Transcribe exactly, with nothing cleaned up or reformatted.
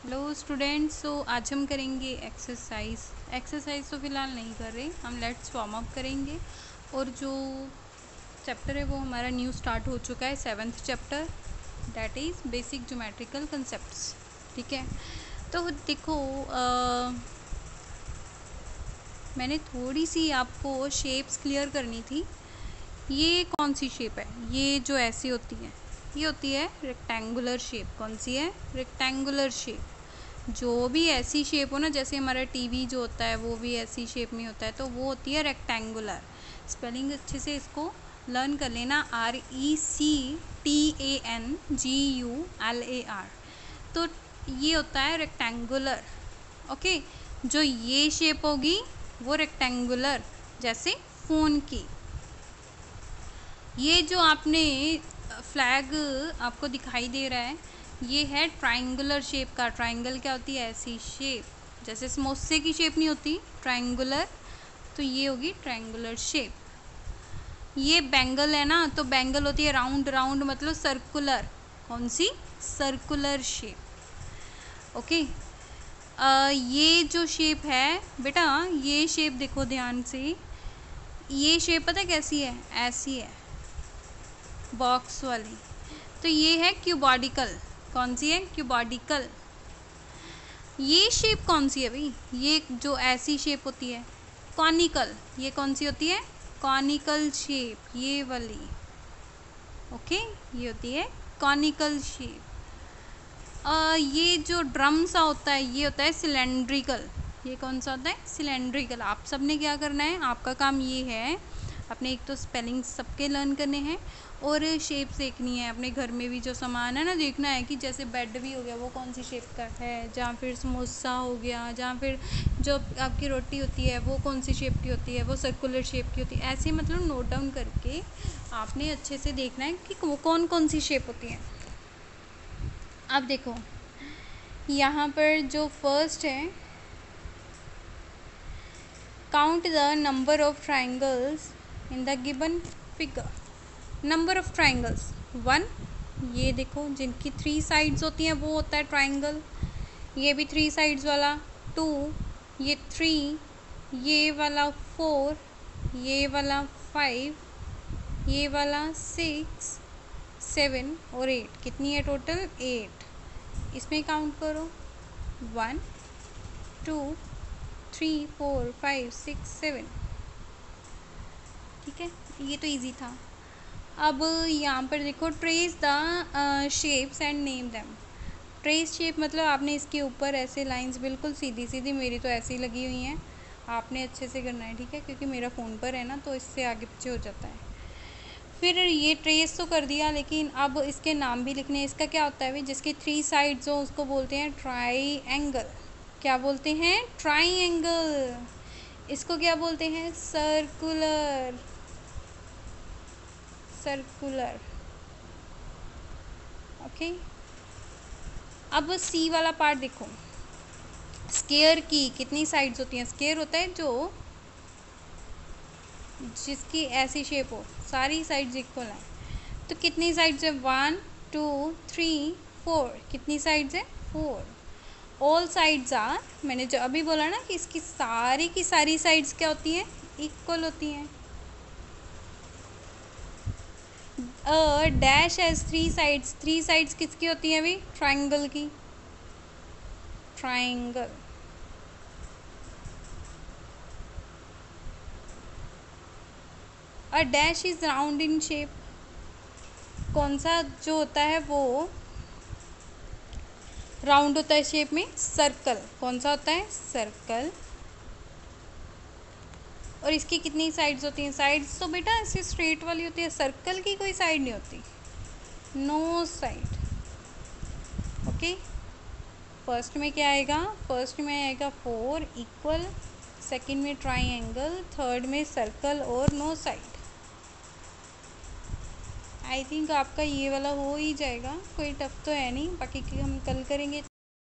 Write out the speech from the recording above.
Hello students, सो आज हम करेंगे एक्सरसाइज एक्सरसाइज तो फ़िलहाल नहीं कर रहे, हम लेट्स वार्म अप करेंगे। और जो चैप्टर है वो हमारा न्यू स्टार्ट हो चुका है, seventh chapter, that is basic geometrical concepts. ठीक है, तो देखो आ, मैंने थोड़ी सी आपको शेप्स क्लियर करनी थी। ये कौन सी शेप है? ये जो ऐसी होती है, ये होती है रेक्टेंगुलर शेप। कौन सी है? Rectangular shape. जो भी ऐसी शेप हो ना, जैसे हमारा टीवी जो होता है वो भी ऐसी शेप में होता है, तो वो होती है रेक्टेंगुलर। स्पेलिंग अच्छे से इसको लर्न कर लेना, R E C T A N G U L A R. तो ये होता है रेक्टेंगुलर। ओके, जो ये शेप होगी वो रेक्टेंगुलर, जैसे फ़ोन की। ये जो आपने फ्लैग आपको दिखाई दे रहा है, ये है ट्रायंगुलर शेप का। ट्रायंगल क्या होती है? ऐसी शेप, जैसे समोसे की शेप नहीं होती ट्रायंगुलर, तो ये होगी ट्रायंगुलर शेप। ये बैंगल है ना, तो बैंगल होती है राउंड राउंड, मतलब सर्कुलर। कौन सी? Circular shape. ओके, आ, ये जो शेप है बेटा, ये शेप देखो ध्यान से। ये शेप पता कैसी है? ऐसी है, बॉक्स वाली। तो ये है क्यूबॉडिकल। कौन सी है? क्यूबॉडिकल। ये शेप कौन सी है भाई? ये जो ऐसी शेप होती है, कॉनिकल। ये कौन सी होती है? कॉनिकल शेप, ये वाली। ओके, ये होती है कॉनिकल शेप। आ, ये जो ड्रम सा होता है, ये होता है सिलेंड्रिकल। ये कौन सा होता है? सिलेंड्रिकल। आप सब ने क्या करना है, आपका काम ये है, अपने एक तो स्पेलिंग सबके लर्न करने हैं और शेप देखनी है। अपने घर में भी जो सामान है ना, देखना है कि जैसे बेड भी हो गया, वो कौन सी शेप का है, जहाँ फिर समोसा हो गया, जहाँ फिर जो आपकी रोटी होती है वो कौन सी शेप की होती है, वो सर्कुलर शेप की होती है। ऐसे मतलब नोट डाउन करके आपने अच्छे से देखना है कि वो कौन कौन सी शेप होती है। अब देखो यहाँ पर जो फर्स्ट है, count the number of triangles in the given figure. Number of triangles one. ये देखो, जिनकी थ्री साइड्स होती हैं वो होता है ट्राइंगल। ये भी थ्री साइड्स वाला। टू, ये थ्री, ये वाला फोर, ये वाला फाइव, ये वाला सिक्स, सेवन और एट। कितनी है टोटल? एट। इसमें काउंट करो, one two three four five six seven. ठीक है, ये तो इजी था। अब यहाँ पर देखो, trace the shapes and name them. Trace shape मतलब आपने इसके ऊपर ऐसे लाइंस बिल्कुल सीधी सीधी, मेरी तो ऐसी लगी हुई हैं, आपने अच्छे से करना है। ठीक है, क्योंकि मेरा फ़ोन पर है ना, तो इससे आगे पीछे हो जाता है। फिर ये ट्रेस तो कर दिया, लेकिन अब इसके नाम भी लिखने हैं। इसका क्या होता है भाई? जिसकी थ्री साइड्स हो उसको बोलते हैं ट्राई एंगल। क्या बोलते हैं? Triangle. इसको क्या बोलते हैं? सर्कुलर। सर्कुलर। ओके, अब सी वाला पार्ट देखो। स्केयर की कितनी साइड्स होती हैं? स्केयर होता है जो जिसकी ऐसी शेप हो, सारी साइड्स इक्वल हैं। तो कितनी साइड्स है? One two three four. कितनी साइड्स है? फोर। ऑल साइड्स आर, मैंने जो अभी बोला ना कि इसकी सारी की सारी साइड्स क्या होती हैं? इक्वल होती हैं। A dash has three sides. Three sides किसकी होती हैं अभी? ट्राइंगल की। Triangle. A dash is round in shape. कौन सा जो होता है वो राउंड होता है शेप में? सर्कल। कौन सा होता है? सर्कल। और इसकी कितनी साइड्स होती हैं? साइड्स तो बेटा ऐसे स्ट्रेट वाली होती है, सर्कल की कोई साइड नहीं होती, नो साइड। ओके, फर्स्ट में क्या आएगा? फर्स्ट में आएगा फोर इक्वल, सेकंड में ट्राइंगल, थर्ड में सर्कल और नो साइड। आई थिंक आपका ये वाला हो ही जाएगा, कोई टफ तो है नहीं। बाकी हम कल करेंगे।